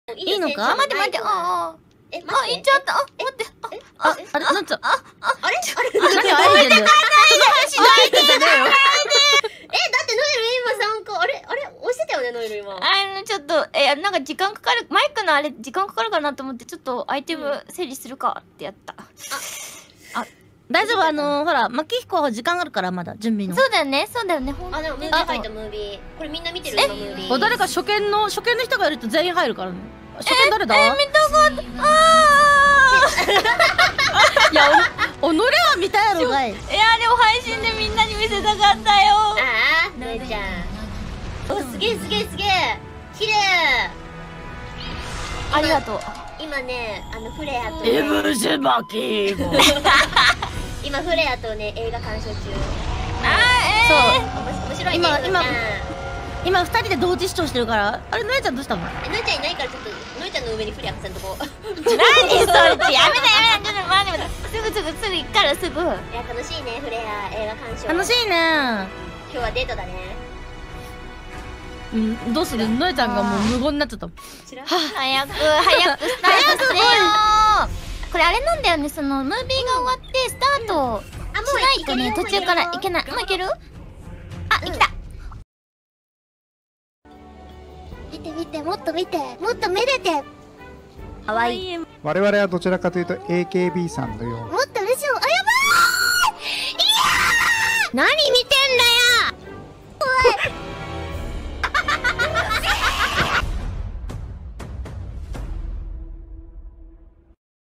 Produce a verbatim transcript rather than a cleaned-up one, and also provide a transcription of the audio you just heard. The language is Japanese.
いいのか？ 待って待って、ああ。え、あ、行っちゃった。あ、待って。 あ、あれ、なんちゃ、あ、 あ、あれあれ何あいでんだよ。その話ないでじゃねえよ。 え、だってノエル今参加、あれあれ押してたよね、ノエル今。 あの、ちょっと、え、なんか時間かかる、マイクのあれ、時間かかるかなと思って、ちょっとアイテム整理するかってやった。 あ、大丈夫、あの、ほら、マキヒコは時間あるから、まだ、準備の。 そうだよね、そうだよね、ほんあ、でもムービー入った、ムービー。これみんな見てる今、ムービー。 誰か初見の、初見の人がいると全員入るからね。初見誰だ？ え、見たかった。あーいや、お、己は見たやろがい。 いや、でも配信でみんなに見せたかったよ。 ああ、ノエちゃん。お、すげえすげえすげえ。綺麗。 ありがとう。 今ね、あのフレアとエブジェマキーゴ。 今フレアとね、映画鑑賞中。 あー、えー、そう、面白いね。 今、今、今二人で同時視聴してるから、あれ、ノエちゃんどうしたの？ え、ノエちゃんいないからちょっと、ノエちゃんの上にフレアさんとこう。 何それ、やめなやめな、ちょっと待って待って、すぐすぐすぐ行くからすぐ。いや、 楽しいね、フレア、映画鑑賞。 楽しいね。 今日はデートだね。 うん、どうする？ノエちゃんがもう無言になっちゃった。は早く、早くスタートしてよー。これあれなんだよね、その、ムービーが終わってスタートしないとね、途中からいけない。もういける？あ、来た。 見て見て、もっと見て、もっとめでて。 かわいい。 我々はどちらかというと エーケービー さんのような。 もっと嬉しい。あ、やばーい。いやー、何見て